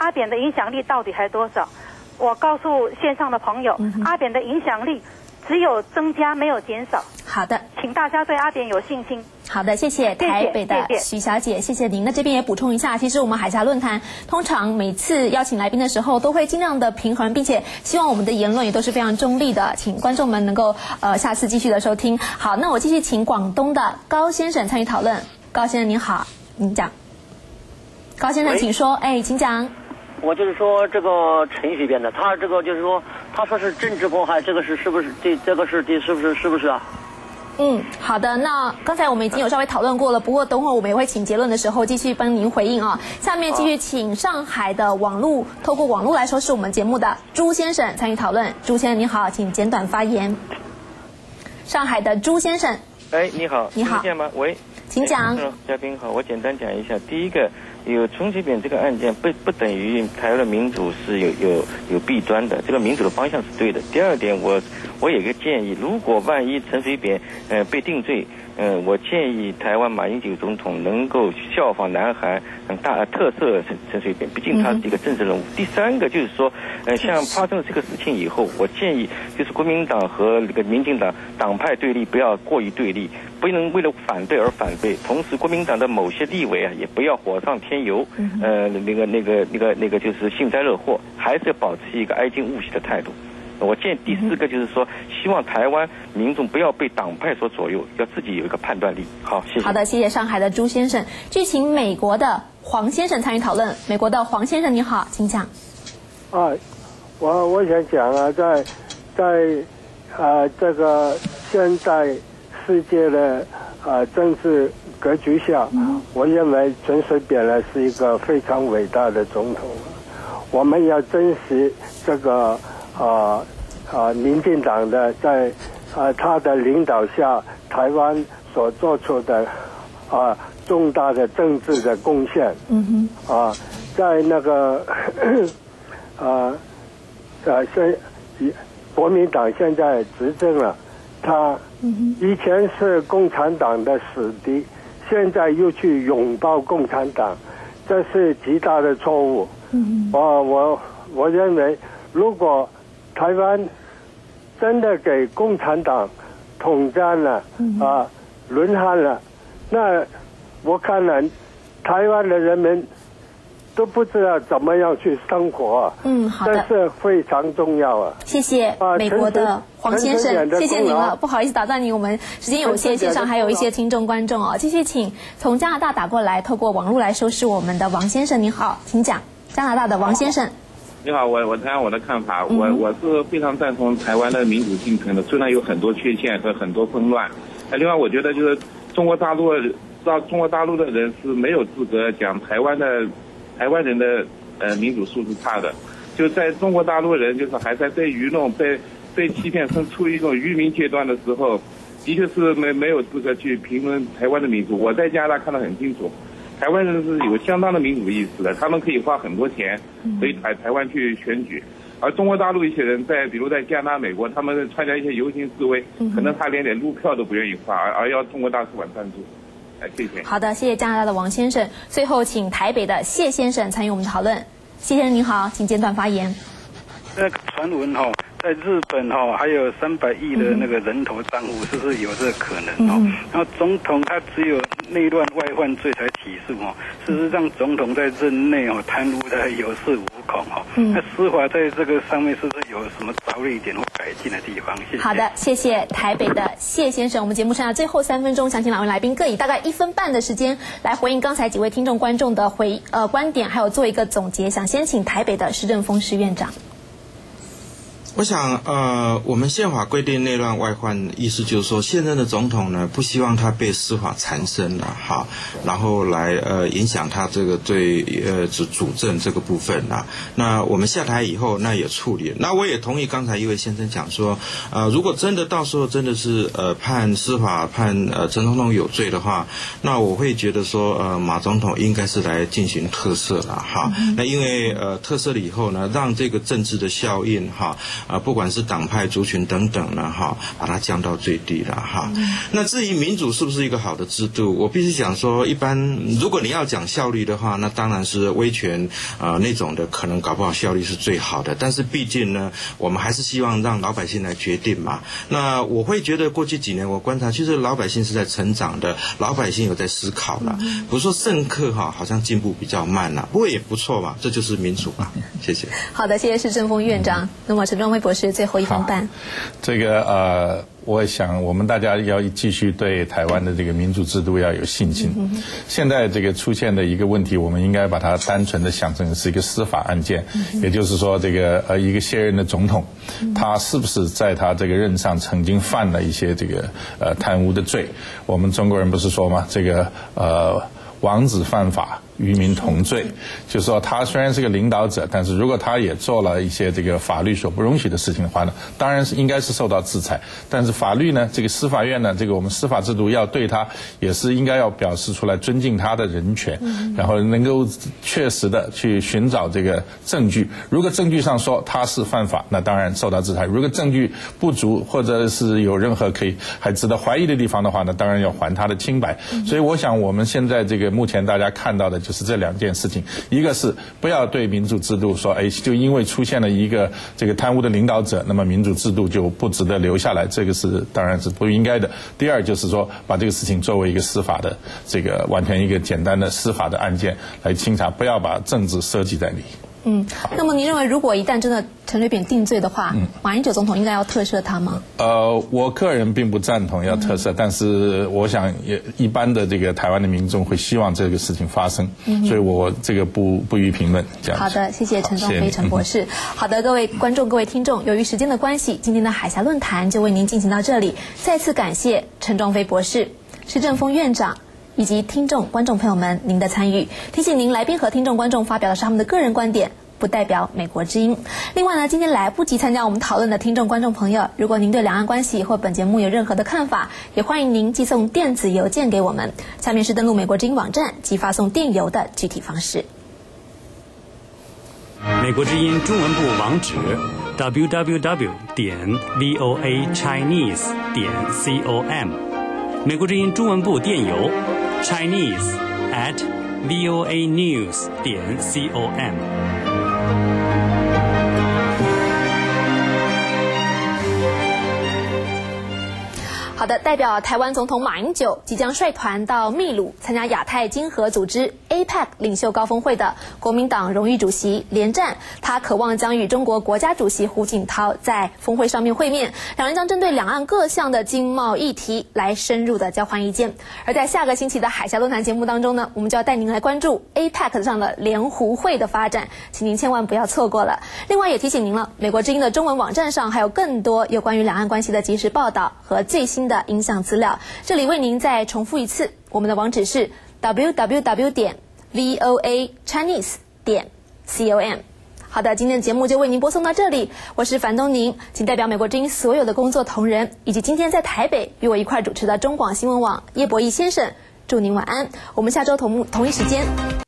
阿扁的影响力到底还多少？我告诉线上的朋友，阿扁的影响力只有增加没有减少。 好的， 请大家对阿扁有信心。 好的，谢谢台北的徐小姐，谢谢您。那这边也补充一下，其实我们海峡论坛通常每次邀请来宾的时候，都会尽量的平衡，并且希望我们的言论也都是非常中立的，请观众们能够下次继续的收听。好，那我继续请广东的高先生参与讨论。高先生您好，您讲。高先生请说，请讲。 我就是说这个程序编的，他这个就是说，他说是政治迫害，这个是不是是不是啊？ 好的。那刚才我们已经有稍微讨论过了，不过等会儿我们也会请结论的时候继续帮您回应啊。下面继续请上海的透过网络来收视我们节目的朱先生参与讨论。朱先生你好，请简短发言。上海的朱先生， 你好， 你好， 听得见吗？喂， 请讲。 嘉宾好，我简单讲一下。第一个，有陈水扁这个案件不等于台湾的民主是有弊端的，这个民主的方向是对的。第二点，我有一个建议，如果万一陈水扁被定罪，我建议台湾马英九总统能够效仿南韩特色陈水扁，毕竟他是一个政治人物。第三个就是说，像发生了这个事情以后，我建议就是国民党和那个民进党党派对立不要过于对立，不能为了反对而反对。同时，国民党的某些立委也不要火上添油，那个就是幸灾乐祸，还是要保持一个哀矜勿喜的态度。我建议第四个就是说，希望台湾民众不要被党派所左右，要自己有一个判断力。好，谢谢。 好的，谢谢上海的朱先生。继续请美国的黄先生参与讨论。美国的黄先生你好，请讲。 我想讲啊，在这个现代世界的政治格局下，我认为陈水扁呢是一个非常伟大的总统，我们要珍惜这个民进党的在他的领导下，台湾所做出的重大的政治的贡献。在那个国民党现在执政了，他以前是共产党的死敌，现在又去拥抱共产党，这是极大的错误。我认为，如果台湾真的给共产党统战了，沦陷了，那我看了台湾的人民都不知道怎么样去生活。 好的， 这是非常重要啊。 谢谢美国的黄先生，谢谢您了，不好意思打断您，我们时间有限，线上还有一些听众观众继续请从加拿大打过来，透过网络来收视我们的王先生，您好，请讲。加拿大的王先生。 你好，我谈谈我的看法。我是非常赞同台湾的民主进程的，虽然有很多缺陷和很多纷乱。另外，我觉得就是中国大陆的人是没有资格讲台湾人的民主素质差的。就在中国大陆人就是还在被愚弄、被欺骗，甚至处于一种愚民阶段的时候，的确是没有资格去评论台湾的民主。我在加拿大看得很清楚。台湾人是有相当的民主意识的，他们可以花很多钱回台湾去选举，而中国大陆一些人比如在加拿大、美国，他们参加一些游行示威，可能他连路票都不愿意花，而要中国大使馆赞助。谢谢。 好的，谢谢加拿大的王先生。最后，请台北的谢先生参与我们的讨论。谢先生您好，请简短发言。 那个传闻在日本还有300亿的那个人头账户，是不是有这个可能然后总统他只有内乱外患罪才起诉事实上总统在任内贪污的有恃无恐那司法在这个上面是不是有什么着力点或改进的地方？谢谢。 好的，谢谢台北的谢先生。我们节目剩下最后3分钟，想请两位来宾各以大概1分半的时间来回应刚才几位听众观众的观点，还有做一个总结。想先请台北的施正丰施院长。 我想，我们宪法规定内乱外患，意思就是说，现任的总统呢，不希望他被司法缠身了，然后来影响他这个对主政这个部分啦。那我们下台以后，那也处理。那我也同意刚才一位先生讲说，如果真的到时候真的是司法判陈总统有罪的话，那我会觉得说，马总统应该是来进行特赦了那因为特赦了以后呢，让这个政治的效应不管是党派、族群等等呢，哈，把它降到最低了哈。那至于民主是不是一个好的制度，我必须讲说，一般如果你要讲效率的话，那当然是威权那种的，可能搞不好效率是最好的。但是毕竟呢，我们还是希望让老百姓来决定嘛。那我会觉得过去几年我观察，其实老百姓是在成长的，老百姓有在思考了。不是说政客好像进步比较慢了，不过也不错嘛，这就是民主嘛。谢谢。 好的，谢谢施正丰院长。那么陈庄辉博士最后1分半。 这个我想我们大家要继续对台湾的这个民主制度要有信心。现在这个出现的一个问题，我们应该把它单纯的想成是一个司法案件，也就是说这个一个卸任的总统，他是不是在他这个任上曾经犯了一些这个贪污的罪？我们中国人不是说吗？这个王子犯法，渔民同罪，就是说他虽然是个领导者，但是如果他也做了一些这个法律所不容许的事情的话呢，当然是应该是受到制裁。但是法律呢，这个司法院呢，这个我们司法制度要对他也是应该要表示出来尊敬他的人权，然后能够确实的去寻找这个证据。如果证据上说他是犯法，那当然受到制裁；如果证据不足或者是有任何可以还值得怀疑的地方的话呢，当然要还他的清白。所以我想我们现在这个目前大家看到的就是这2件事情，一个是不要对民主制度说，就因为出现了一个这个贪污的领导者，那么民主制度就不值得留下来，这个是当然是不应该的。第二就是说，把这个事情作为一个司法的这个完全一个简单的司法的案件来清查，不要把政治涉及在里。 那么您认为如果一旦真的陈水扁定罪的话，马英九总统应该要特赦他吗？ 我个人并不赞同要特赦，但是我想也一般的这个台湾的民众会希望这个事情发生，所以我这个不予评论。这样好的，谢谢陈庄辉陈博士。好的，各位观众、各位听众，由于时间的关系，今天的海峡论坛就为您进行到这里。再次感谢陈庄辉博士、施正丰院长以及听众、观众朋友们您的参与。提醒您，来宾和听众、观众发表的是他们的个人观点，不代表美国之音。另外呢，今天来不及参加我们讨论的听众、观众朋友，如果您对两岸关系或本节目有任何的看法，也欢迎您寄送电子邮件给我们。下面是登录美国之音网站及发送电邮的具体方式。 美国之音中文部网址 www.voachinese.com， 美国之音中文部电邮 chinese@voanews.com。 好的，代表台湾总统马英九即将率团到秘鲁参加亚太经合组织 APEC 领袖高峰会的国民党荣誉主席连战，他渴望将与中国国家主席胡锦涛在峰会上面会面，两人将针对两岸各项的经贸议题来深入的交换意见。而在下个星期的海峡论坛节目当中呢，我们就要带您来关注 APEC 上的联胡会的发展，请您千万不要错过了。另外也提醒您了，美国之音的中文网站上还有更多有关于两岸关系的即时报道和最新的影像资料，这里为您再重复一次，我们的网址是 www.voachinese.com。 好的，今天的节目就为您播送到这里，我是樊东宁，请代表美国之音所有的工作同仁，以及今天在台北与我一块主持的中广新闻网叶博弈先生，祝您晚安，我们下周同一时间